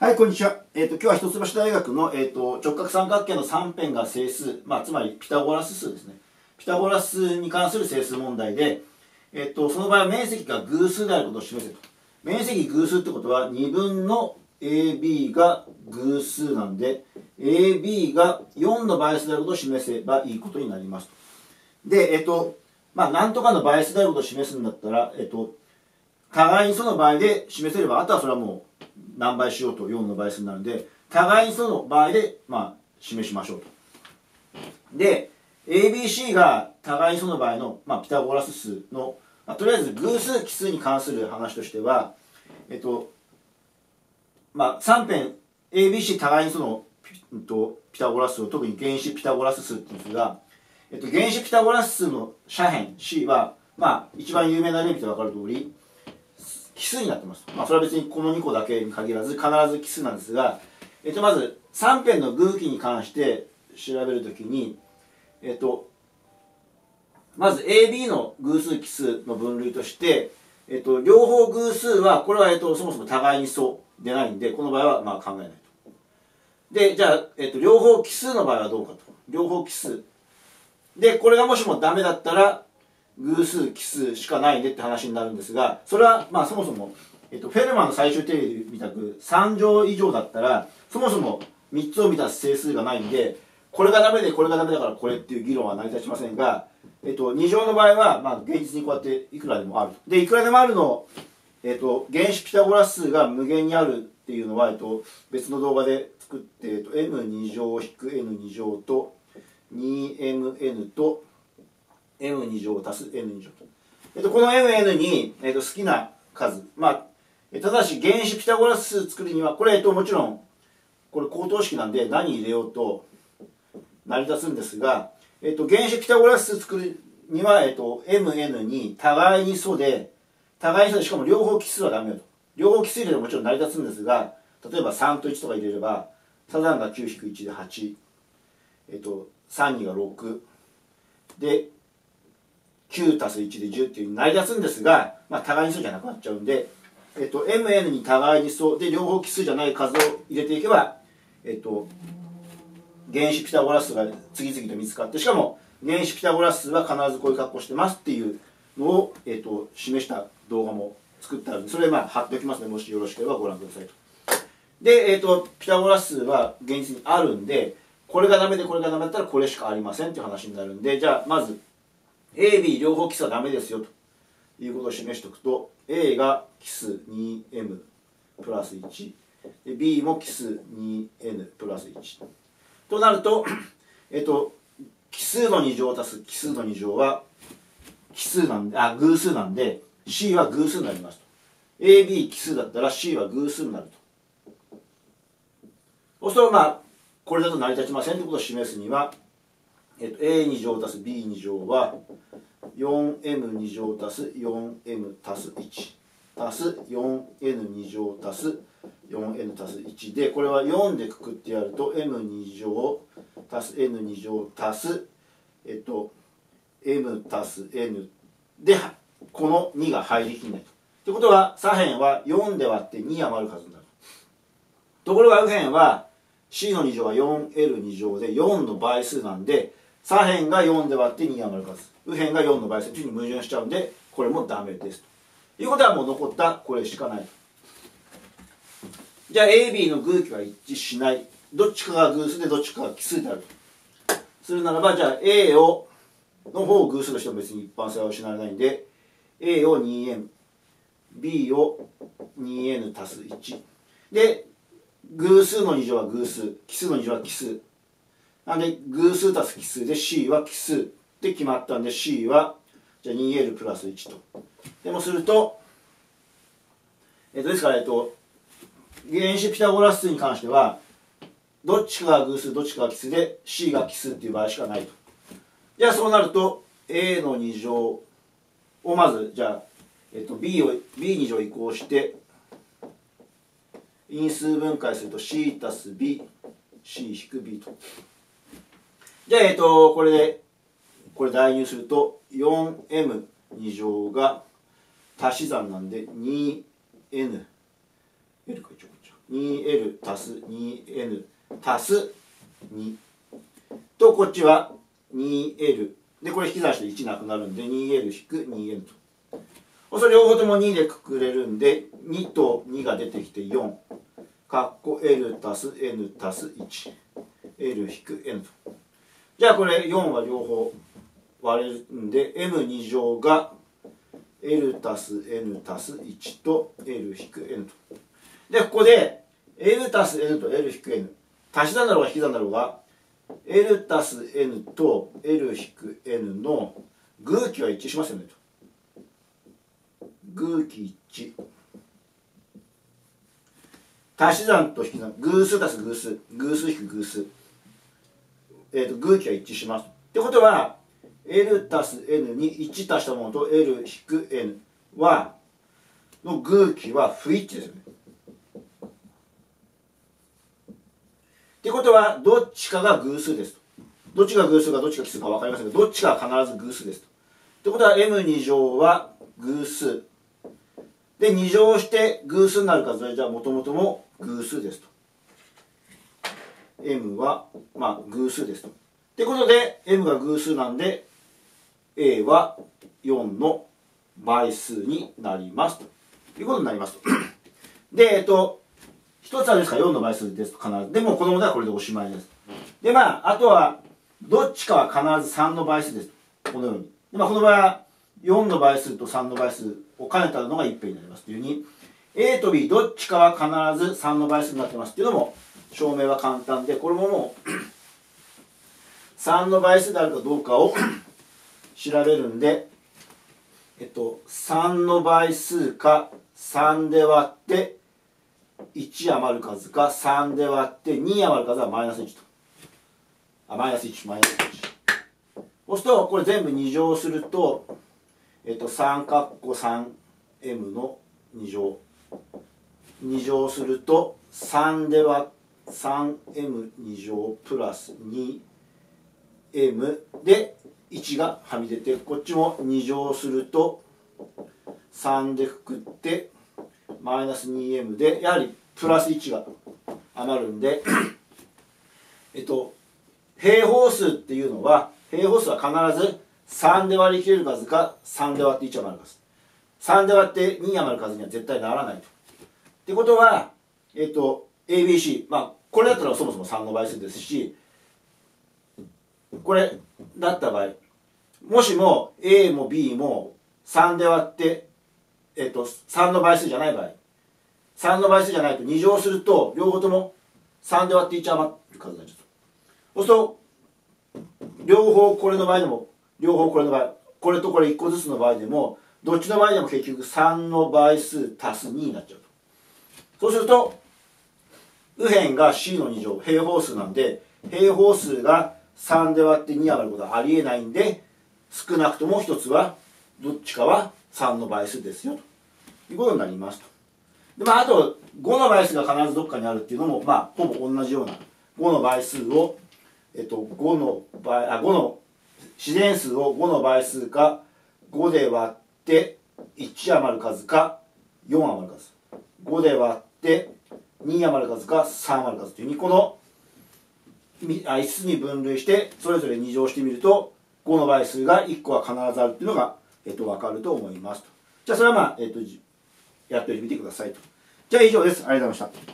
はい、こんにちは。今日は一橋大学の、直角三角形の3辺が整数、つまりピタゴラス数ですね。ピタゴラスに関する整数問題で、その場合は面積が偶数であることを示せと。面積偶数ってことは、2分の AB が偶数なんで、AB が4の倍数であることを示せばいいことになりますと。で、なんとかの倍数であることを示すんだったら、互いにその場合で示せれば、あとはそれはもう、何倍しようと4の倍数になるので、互いにその場合で、示しましょうと。で、ABC が互いにその場合の、ピタゴラス数の、とりあえず偶数奇数に関する話としては、3辺 ABC 互いにその、ピタゴラス数を、特に原子ピタゴラス数っていうんですが、原子ピタゴラス数の斜辺 C は、一番有名な例見て分かる通り、奇数になってます。それは別にこの2個だけに限らず必ず奇数なんですが、まず3辺の偶奇に関して調べるときに、まず AB の偶数奇数の分類として、両方偶数はこれは、そもそも互いに素でないんで、この場合は考えないと。で、じゃあ、両方奇数の場合はどうかと。両方奇数。で、これがもしもダメだったら、偶数奇数しかないねって話になるんですが、それはそもそも、フェルマーの最終定理みたく3乗以上だったらそもそも3つを満たす整数がないんで、これがダメでこれがダメだからこれっていう議論は成り立ちませんが、2乗の場合は現実にこうやっていくらでもあると。でいくらでもあるの、原子ピタゴラス数が無限にあるっていうのは、別の動画で作って、m2 乗引く n2 乗と 2mn とm2 乗足す n2 乗と。この mn に、好きな数。ただし原子ピタゴラス数作るには、これ、もちろん、これ口頭式なんで何入れようと成り立つんですが、原子ピタゴラス数作るには、mn に互いに素で、しかも両方奇数はダメよと。両方奇数入れてもちろん成り立つんですが、例えば3と1とか入れれば、サザンが 9-1 で8、32が6、で、9足す1で10っていう成り立つんですが、互いに素じゃなくなっちゃうんで、mn に互いに素で両方奇数じゃない数を入れていけば、原子ピタゴラス数が次々と見つかって、しかも原子ピタゴラス数は必ずこういう格好してますっていうのを、示した動画も作ってあるんで、それ貼っておきますので、もしよろしければご覧くださいと。で、ピタゴラス数は現実にあるんで、これがダメでこれがダメだったらこれしかありませんっていう話になるんで、じゃあまずA、B 両方奇数はダメですよということを示しておくと、A が奇数 2m プラス1、B も奇数 2n プラス1となると、奇数の2乗足す奇数の2乗は奇数なんで、偶数なんで C は偶数になりますと。AB 奇数だったら C は偶数になると。そうするとこれだと成り立ちませんということを示すには、A2 乗足す B2 乗は 4m2 乗足す 4m 足す1足す 4n2 乗足す 4n 足す1で、これは4でくくってやると m2 乗足す n2 乗足すm 足す n でこの2が入りきんないと。ということは左辺は4で割って2余る数になると。ところが右辺は C の2乗は 4L2 乗で4の倍数なんで、左辺が4で割って2余る数、右辺が4の倍数というふうに矛盾しちゃうんで、これもダメですということはもう残ったこれしかないと。じゃあ AB の偶奇は一致しない、どっちかが偶数でどっちかが奇数であるとするならば、じゃあ A の方を偶数としても別に一般性は失われないんで、 A を 2m B を 2n 足す1で、偶数の2乗は偶数、奇数の2乗は奇数なんで、偶数足す奇数で C は奇数で決まったんで、 C はじゃあ 2L プラス1と。でもすると、ですから、原子ピタゴラス数に関してはどっちかが偶数どっちかが奇数で C が奇数っていう場合しかないと。じゃあそうなると A の2乗をまずじゃあ、B2 乗移行して因数分解すると C 足す B C 引く B と。じゃあこれ代入すると 4m2 乗が足し算なんで 2n L か一応 2L 足す 2N 足す2と、こっちは 2L で、これ引き算して1なくなるんで 2L-2N と。それ両方とも2でくくれるんで、2と2が出てきて4。かっこ L 足す N 足す 1。L-N と。じゃあこれ4は両方割れるんで、M2 乗が L 足す N 足す1と L-N と。で、ここで L 足す N と L-N。足し算だろうが引き算だろうが、L 足す N と L-N の偶気は一致しますよねと。偶気一致。足し算と引き算、偶数足す偶数、偶数引く偶数。偶気は一致します。ってことは、L 足す N に1足したものと L-N は、の偶気は不一致ですよね。ってことは、どっちかが偶数ですと。どっちが偶数かどっちが奇数か分かりませんが、どっちかは必ず偶数ですと。ってことは、M2 乗は偶数。で、2乗して偶数になる数は、じゃあ元々も偶数ですと。M は、偶数ですと。ってことで、M が偶数なんで、A は4の倍数になりますということになりますと。で、一つはですから4の倍数ですと必ず。でもこの問題はこれでおしまいです。で、あとは、どっちかは必ず3の倍数ですと。このように。で、この場合は4の倍数と3の倍数を兼ねたのが一辺になりますというふうに、A と B どっちかは必ず3の倍数になってますっていうのも証明は簡単で、これももう3の倍数であるかどうかを調べるんで、3の倍数か3で割って1余る数か3で割って2余る数はマイナス1と。マイナス1、マイナス1。そうすると、これ全部2乗すると、3かっこ 3m の2乗。2乗すると、3で割って 3m2 乗プラス 2m で1がはみ出て、こっちも2乗すると3でくくってマイナス 2m でやはりプラス1が余るんで平方数っていうのは平方数は必ず3で割り切れる数か3で割って1余る数、3で割って2余る数には絶対ならないと。ってことはABC、これだったらそもそも3の倍数ですし、これだった場合、もしも A も B も3で割って、3の倍数じゃない場合、3の倍数じゃないと2乗すると、両方とも3で割って1余る数になっちゃうと。そうすると、両方これの場合でも、両方これの場合、これとこれ1個ずつの場合でも、どっちの場合でも結局3の倍数足す2になっちゃうと。そうすると、右辺が C の2乗、平方数なんで、平方数が3で割って2余ることはありえないんで、少なくとも一つは、どっちかは3の倍数ですよ、ということになりますと。で、あと、5の倍数が必ずどっかにあるっていうのも、ほぼ同じような5の倍数を、5の自然数を5の倍数か、5で割って1余る数か、4余る数。5で割って2余る数か、3余る数というふうに、この5つに分類して、それぞれ2乗してみると、5の倍数が1個は必ずあるっていうのが、分かると思いますと。じゃあ、それはやってみてくださいと。じゃあ以上です。ありがとうございました。